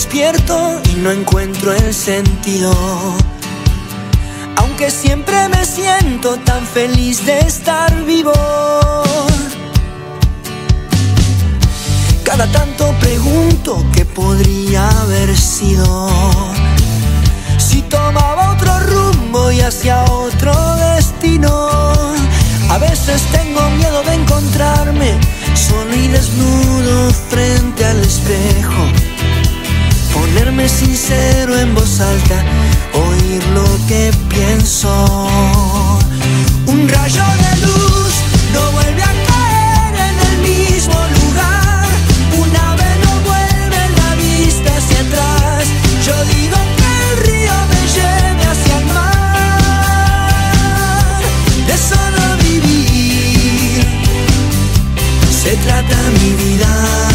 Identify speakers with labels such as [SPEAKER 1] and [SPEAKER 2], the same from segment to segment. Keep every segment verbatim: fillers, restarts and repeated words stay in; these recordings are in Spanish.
[SPEAKER 1] despierto y no encuentro el sentido. Aunque siempre me siento tan feliz de estar vivo. Cada tanto pregunto qué podría haber sido si tomaba otro rumbo y hacia otro destino. A veces tengo miedo de encontrarme solo y desnudo frente al espejo. Ponerme sincero en voz alta, oír lo que pienso. Un rayo de luz no vuelve a caer en el mismo lugar. Un ave no vuelve la vista hacia atrás. Yo digo que el río me lleve hacia el mar. De solo vivir se trata mi vida.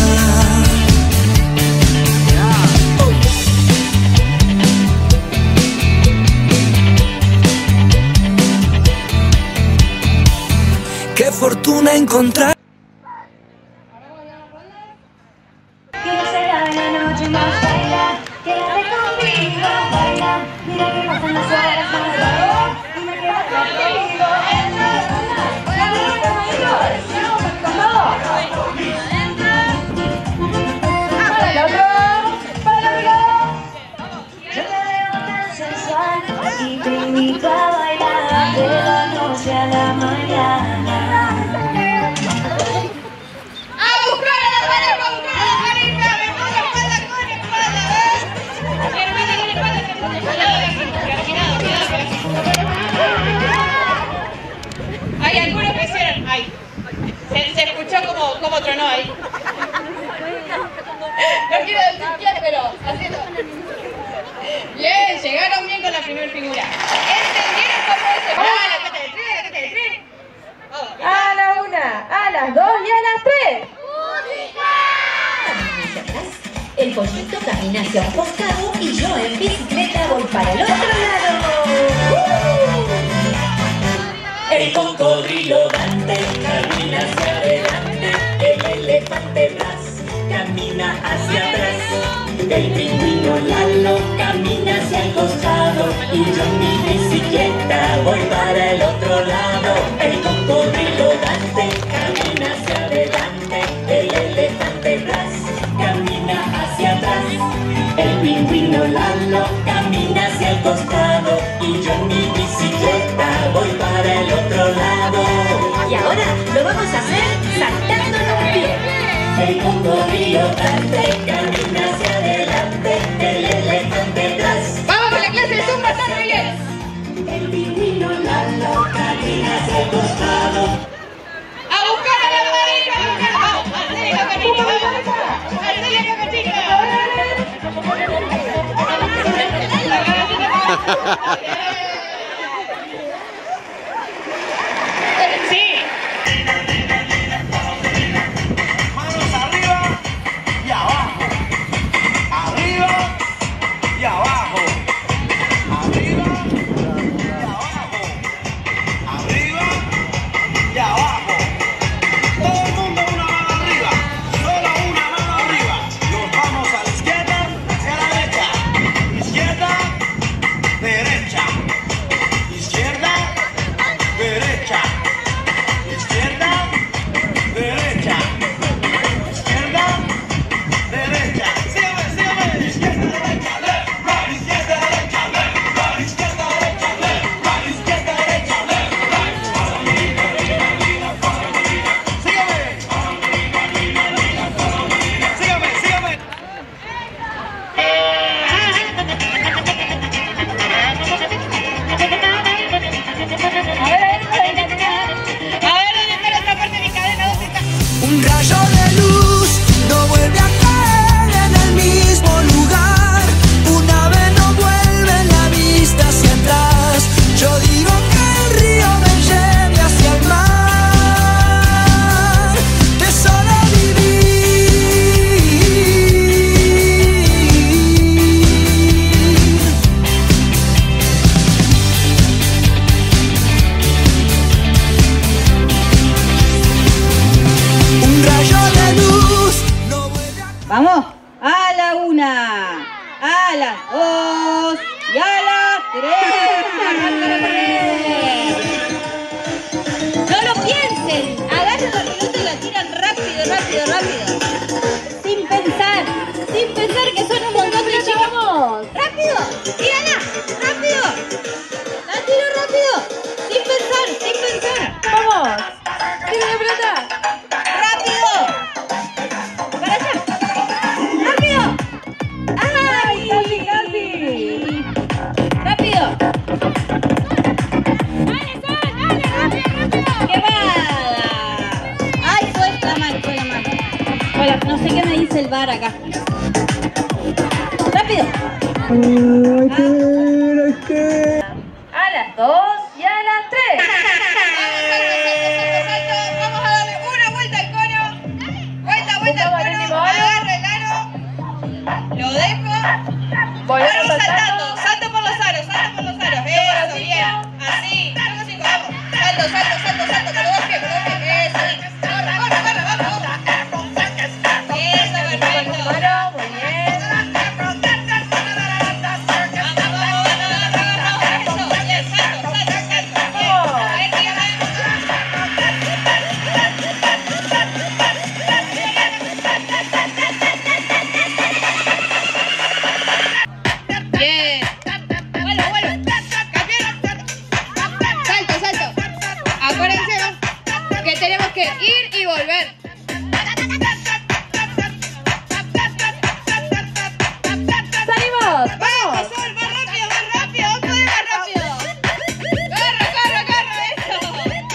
[SPEAKER 1] Qué fortuna encontrar.
[SPEAKER 2] Quiero ser la de la noche más baila. Quédate conmigo, baila. Mira que pasan las horas más largas. Dime que vas conmigo. Entra, entra, entra, mayores. Para el otro, para el otro. Yo te veo tan sensual y te invito a bailar de la noche a la mañana.
[SPEAKER 3] Hay algunos que hicieron, ay, se, se escuchó como, como tronó ahí. No quiero decir quién, pero haciendo. Bien, llegaron bien con la primera figura. ¿Entendieron cómo es el plan? La cata de tres, la cata de tres.
[SPEAKER 4] A la una, a las dos y a las tres.
[SPEAKER 5] El pollito camina hacia un costado y yo en bicicleta voy para el otro lado.
[SPEAKER 6] El cocodrilo Dante camina hacia adelante, el elefante Blas camina hacia atrás, el pingüino Lalo camina hacia el costado y yo en mi bicicleta voy para el otro lado. El cocodrilo Dante camina hacia adelante, el elefante Blas camina hacia atrás, el pingüino Lalo camina hacia el costado y yo en mi bicicleta voy para el otro lado.
[SPEAKER 5] Y ahora lo vamos a hacer saltando en un pie.
[SPEAKER 6] El cocodrilo Dante camina hacia adelante, el elefante Blas.
[SPEAKER 3] Vamos con la clase de Zumba, está muy bien.
[SPEAKER 6] El pingüino Lalo camina hacia el costado.
[SPEAKER 3] A buscar a la pareja, a buscar. Vamos, Arcelia Cacachica, vamos. Arcelia Cacachica. Sí.
[SPEAKER 7] Manos arriba y abajo. Arriba y abajo. Arriba y abajo. Arriba y abajo. Todo el mundo una mano arriba. Solo una mano arriba. Nos vamos a la izquierda, hacia la derecha. Izquierda, derecha.
[SPEAKER 3] las dos y a las tres. No lo piensen, agarren la pelota y la tiran rápido, rápido, rápido. Sin pensar, sin pensar que son un montón de chicos. ¡Rápido! ¡Tírala! ¡Rápido! ¡La tiro rápido! Sin pensar, sin pensar.
[SPEAKER 4] ¡Vamos! ¡Tira la pelota!
[SPEAKER 3] ¡Rápido! ¡Para allá! ¡Rápido! ¡Ay!
[SPEAKER 4] ¡Casi, casi!
[SPEAKER 3] ¡Rápido! ¡Dale, Sol! ¡Dale, rápido, rápido! ¡Qué va! ¡Ay, fue la mano, fue la mano! Hola, no sé qué me dice el bar acá. ¡Rápido!
[SPEAKER 4] A las dos y a las tres.
[SPEAKER 3] Vamos a darle una vuelta al cono. Vuelta, vuelta al cono. Agarro el aro. Lo dejo.
[SPEAKER 4] Volvemos
[SPEAKER 3] Ahora
[SPEAKER 4] saltando.
[SPEAKER 3] saltando. Salto por los aros. Salto por los aros. Eso, bien. Así. Salto cinco, vamos. Salto, salto, salto, salto. Con los dos pies, con los dos pies. Eso. Corre, corre, corre, vamos. Eso, perfecto.
[SPEAKER 4] Bueno, muy bien.
[SPEAKER 3] Vamos, vamos, vamos, vamos, vamos. Eso, bien. Salto, salto, salto. Bien. A ver, sígame. Bien. Vuelo, vuelo. Campeón. Salto, salto. Acuérdense, ¿no? Que tenemos que ir y volver.
[SPEAKER 4] ¡Salimos!
[SPEAKER 3] Vamos, Sol, más rápido, más rápido. Vos podés más rápido. Corre, corre, corre. Eso.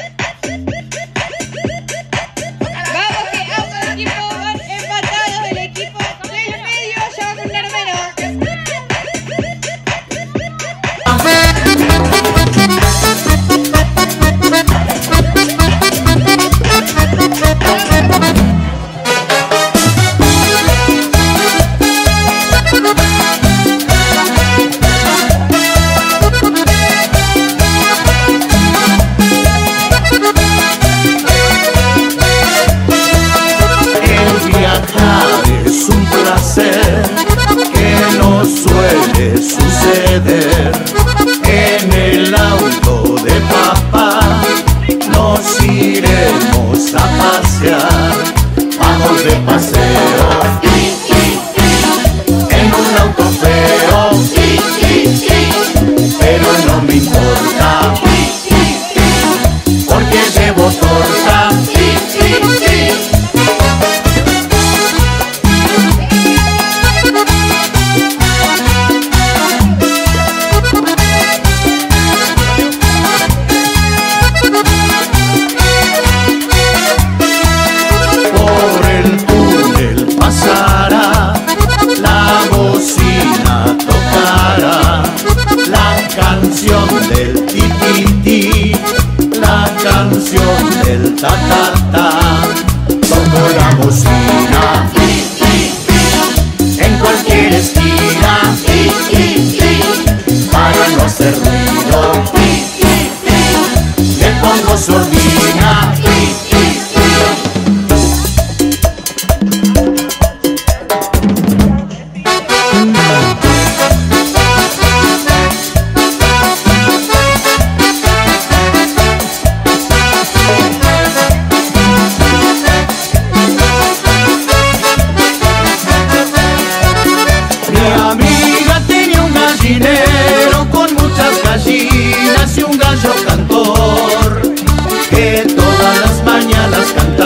[SPEAKER 3] Vamos, que ambos equipos van empatados. El equipo del medio ya va con un armero.
[SPEAKER 7] El viajar es un placer que no suele suceder. En el auto de papá nos iremos a pasear. Vamos de paseo en un auto feo, pero no me importa porque llevo torta. Por el túnel pasará, la bocina tocará, la canción del ti-ti-ti, la canción del ta-ta-ta. Toco la bocina en cualquier esquina para no hacer ruido. Le pongo sordina. Mi amiga tenía un gallinero con muchas gallinas y un gallo cantor que todas las mañanas cantaba.